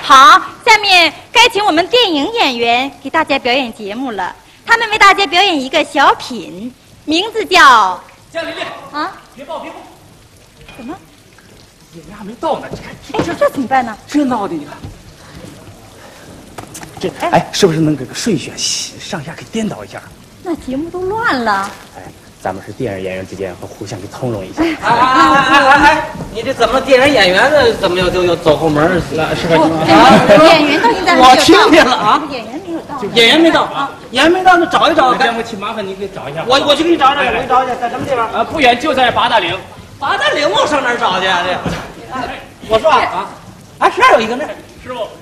好，下面该请我们电影演员给大家表演节目了。他们为大家表演一个小品，名字叫江丽丽啊， 别抱别抱， 什么？ 演员还没到呢， 这怎么办呢？ 这闹的，你看，这是不是能给个顺序上下给颠倒一下？ 那节目都乱了。 咱们是电影演员之间互相给通融一下。 你这怎么电影演员呢？怎么又走后门了？是吧？ 演员到现在我听见了啊！ 演员没有到， 演员没到啊！演员没到，那找一找。 这回去麻烦你给找一下。 我去给你找找，我给你找去，在什么地方？ 不远就在八大岭。 八大岭我上哪儿找去啊？这，我说啊，那儿有一个那儿。 师傅，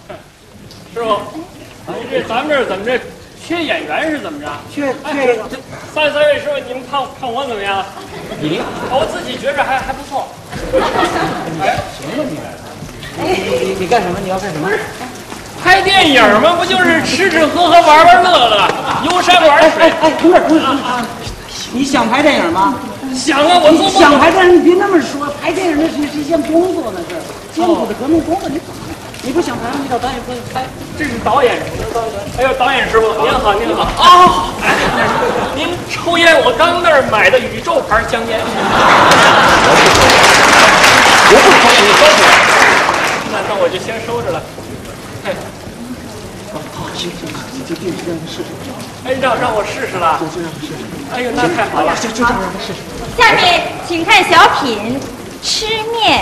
咱们这儿怎么这缺演员是怎么着？ 缺三位师傅，你们看我怎么样？ 你， 我自己觉着还不错。 行了你干什么？你要干什么？ 拍电影嘛，不就是吃吃喝喝玩玩乐乐，游山玩水？ 同志，你想拍电影吗？ 想啊，我做想拍电影，你别那么说，拍电影那是一项工作，那是艰苦的革命工作，你不想拍，你找导演拍。 这是导演，哎呦，导演师傅，您好，您好啊！您抽烟，我刚那儿买的宇宙牌香烟。 我不抽烟，你收起来。 那我就先收着了。 行，就定时让他试试。 哎，让我试试了。 就让他试试。 哎呦，那太好了， 就这样让他试试。 下面请看小品《吃面》。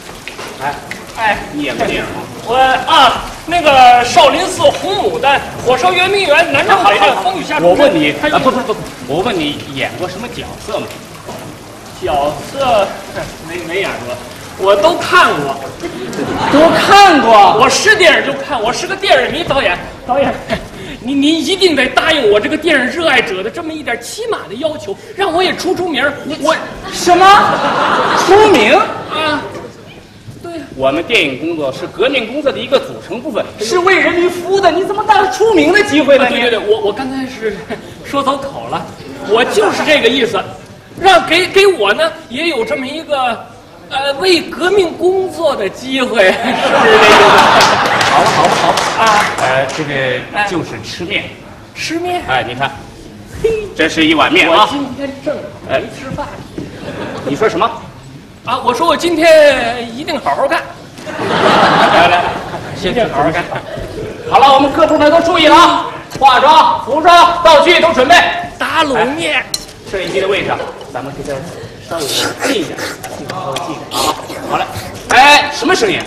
你演过电影吗？ 我那个少林寺红牡丹、火烧圆明园、南征北战、风雨下我问你，不，我问你演过什么角色吗？ 角色没演过，我都看过， 都看过。 我是电影就看，我是个电影迷。导演，您一定得答应我这个电影热爱者的这么一点起码的要求，让我也出名。我什么出名啊？ 我们电影工作是革命工作的一个组成部分，是为人民服务的。你怎么大出名的机会呢？ 对，我刚才是说走口了，我就是这个意思，让给我呢也有这么一个为革命工作的机会，是不是这意思？ 好啊！这个就是吃面， 吃面。 你看，这是一碗面啊。 我今天正好没吃饭。 你说什么？ 我说我今天一定好好干。 来，先好好干。好了，我们各部门都注意了啊！化妆、服装、道具都准备。 打卤面。 摄影机的位置，咱们这边稍微近一点，稍微近一点啊。好嘞。什么声音？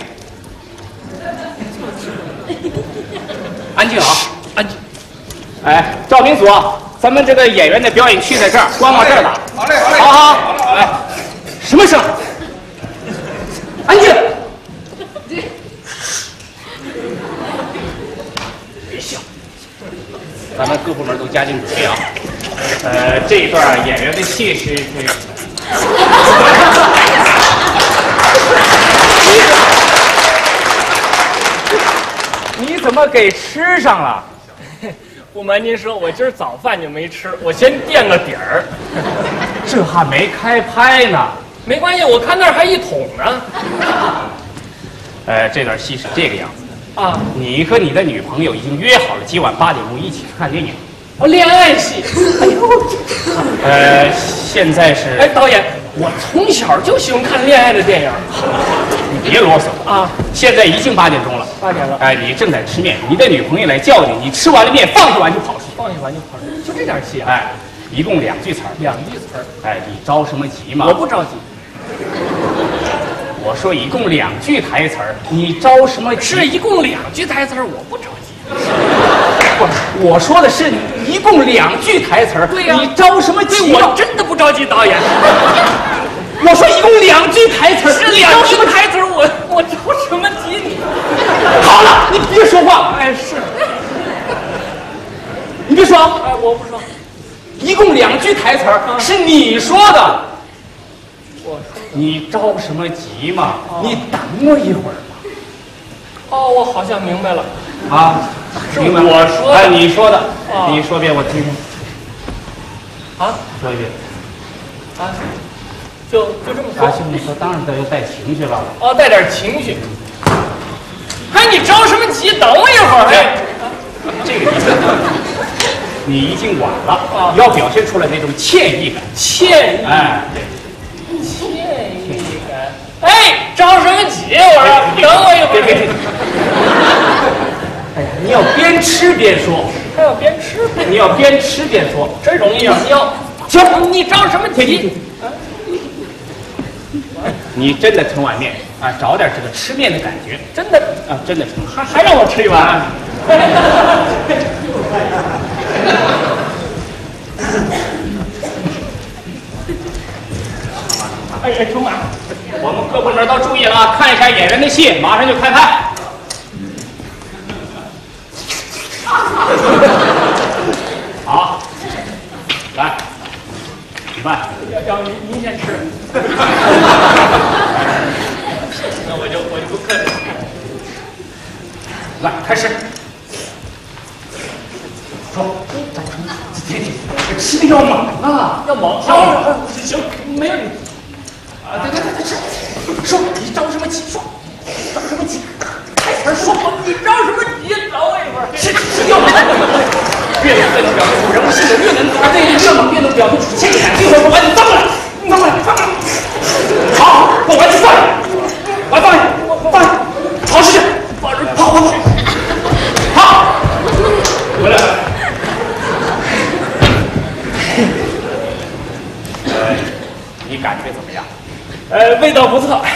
安静啊，安静。照明组，咱们这个演员的表演区在这儿，光往这儿打。好嘞，好。来，什么声？安静。别笑。咱们各部门都加紧准备啊。这一段演员的戏是你怎么给吃上了？ 不瞒您说，我今儿早饭就没吃，我先垫个底儿。 这还没开拍呢。 没关系，我看那儿还一桶呢。 这段戏是这个样子的啊， 你和你的女朋友已经约好了今晚8点钟一起去看电影。 恋爱戏。哎呦， 现在是导演，我从小就喜欢看恋爱的电影。 你别啰嗦啊！现在已经8点钟了 ，8点了。 你正在吃面，你的女朋友来叫你，你吃完了面放一碗就跑出去， 就这点戏啊？ 一共2句词儿。 2句词儿。 你着什么急嘛？ 我不着急。 我说一共2句台词儿，你着什么急？ 是一共2句台词儿，我不着急。 不，我说的是一共2句台词儿。 对呀， 你着什么急？ 我真的不着急，导演。 我说一共2句台词儿， 是2句台词儿，我着什么急你？ 好了，你别说话了。 是。 你别说。 我不说。 一共2句台词儿，是你说的。你着什么急嘛？你等我一会儿嘛。 我好像明白了。 明白。 我说的。 你说的。你说遍我听听。说一遍。就这么说。 行，你说当然得要带情绪了。 带点情绪。嘿， 哎，你着什么急？等我一会儿。哎， 这个你已经晚了，要表现出来那种歉意感。 歉意， 哎， 歉意感。哎，着什么急？我说，等我一会儿。 别。哎呀，你要边吃边说， 还要边吃， 你要边吃边说， 真容易啊！你着什么急？ 你真的盛碗面啊，找点这个吃面的感觉， 真的啊，真的盛， 还让我吃一碗。哎，充满。 我们各部门都注意了啊，看一下演员的戏，马上就开拍。好，来，吃饭。 要您先吃。那我就不客气。 来，开始。说，吃的要猛啊， 要猛。行，没问题。啊，对，说你着什么急？说着什么急？开始说，你着什么急？等我一会儿。 是要猛，越猛越能表现出人物性格，越猛越能表现出情感。一会儿我把你放过来，放过来。好，我把你放下，我放下，跑出去，跑，好，回来。你感觉怎么样？ 味道不错。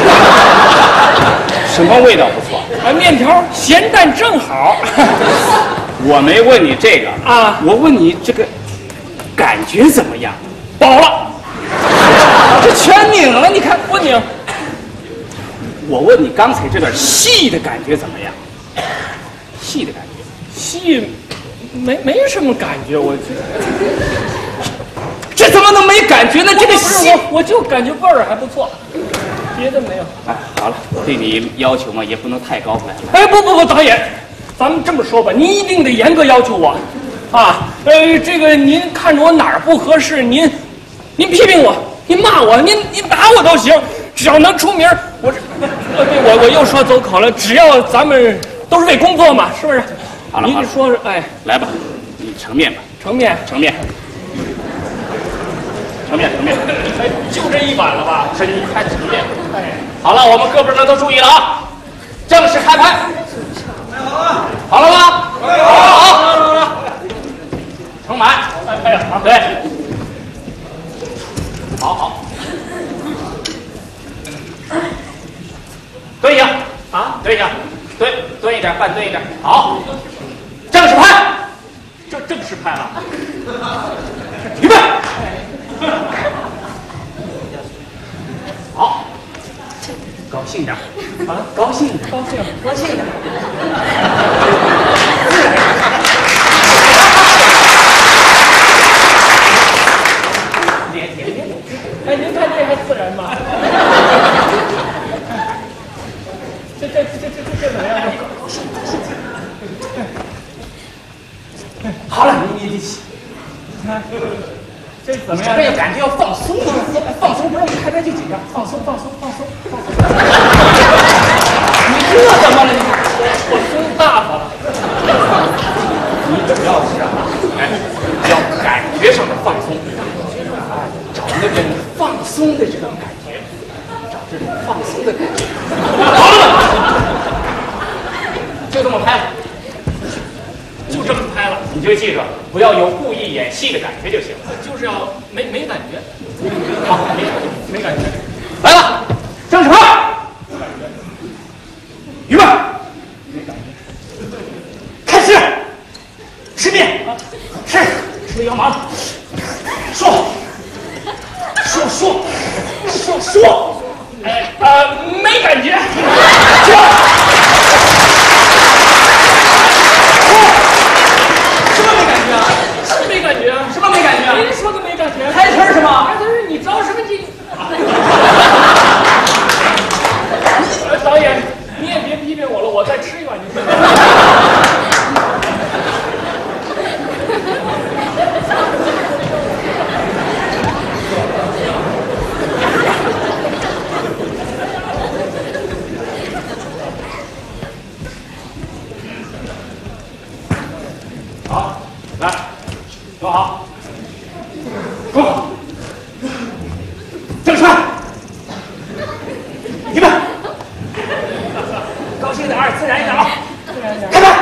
什么味道不错？ 面条咸淡正好。 我没问你这个啊， 我问你这个感觉怎么样？ 饱了。这全拧了，你看不拧？ 我问你刚才这段戏的感觉怎么样？戏的感觉？ 戏没什么感觉，我觉得。 这怎么能没感觉呢？这个戏我就感觉味儿还不错，别的没有。 哎，好了，对你要求嘛也不能太高了。 哎，不，导演，咱们这么说吧，您一定得严格要求我，啊，这个您看着我哪儿不合适，您批评我，您骂我，您打我都行，只要能出名，我又说走口了，只要咱们都是为工作嘛，是不是？ 好了， 您说是，哎， 来吧，你盛面吧， 盛面。哎，就这一碗了吧？ 盛面。 哎， 好了，我们各部门都注意了啊，正式开拍。好了吗？好，盛满。 哎呀， 对，好，蹲下啊，蹲下，蹲一点，半蹲一点。好，正式拍， 这正式拍了。 预备。好，高兴点啊，高兴点。 哎，您看这还自然吗？这怎么样？ 好了，你这怎么样？ 这个感觉要放松，不让你开拍就紧张，放松。你这怎么了？ 我松大发了。 你主要是要感觉上的放松，找那种放松的这种感觉，找这种放松的感觉。好了，就这么拍了。 就这么拍了， 你就记着，不要有故意演戏的感觉就行了。 就是要没感觉。 好，没感觉。来了，正式拍。预备，开始。吃面，吃的要忙。说。 哎，没感觉。没感觉啊？ 什么没感觉？ 您说的没感觉？ 台词是吗？ 台词你着什么急？导演，你也别批评我了，我再吃一碗就行了。 预备，高兴点，自然一点啊！开拍。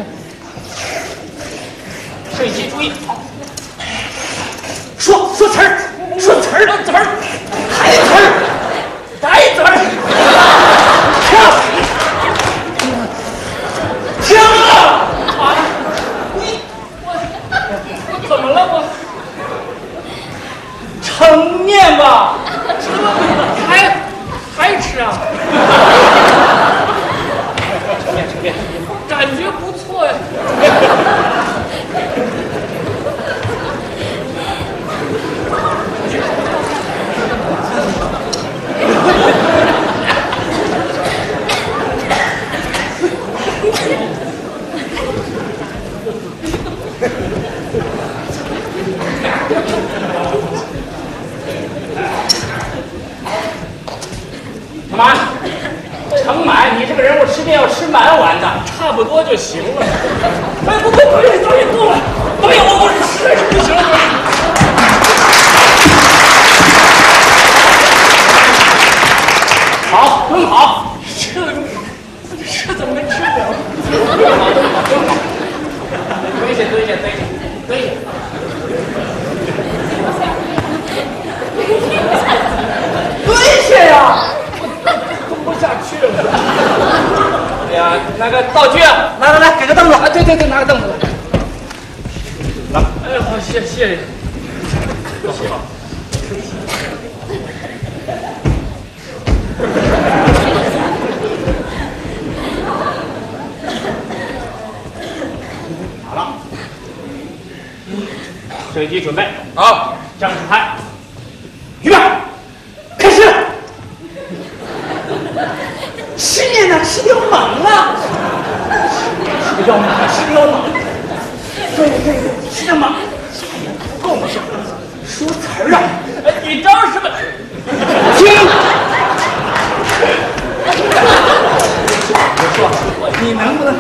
摄影机注意，好。说词儿，说词儿，词儿，台词儿，台词儿，停了！啊！我怎么了我？盛面吧，还吃啊？盛面，感觉不错呀。干嘛？盛满，你这个人物吃面要吃满碗的， 差不多就行了。哎，不，导演够了，导演我实在是不行了。 好，蹲好， 这怎么能吃了？ 蹲好，蹲下。蹲下呀！ 蹲不下去了。 哎呀，那个道具，来，给个凳子。啊，对，拿个凳子。来， 哎，好，谢谢。好。 好了，摄影机准备， 好， 正式拍，预备，开始。吃面呢，吃得要猛啊！吃得要猛。对，吃得猛。够不上，说词儿啊！ 哎，你招什么？ 停！我说，你能不能？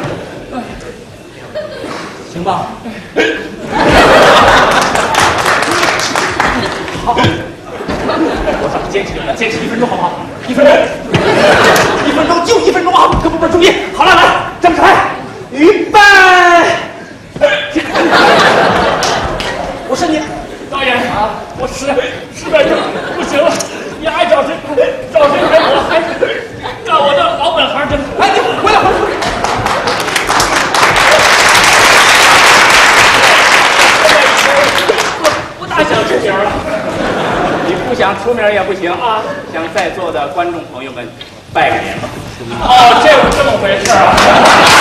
行吧？好，我咱们坚持1分钟，好不好？1分钟就1分钟啊！各部门注意，好了，来，正式拍，预备。我是你导演啊，我实在是不行了，你爱找谁拍，我还是干我的老本行。 哎，你回来！ 不大想出名了。 你不想出名也不行啊！向在座的观众朋友们拜个年吧。 哦，这么回事啊。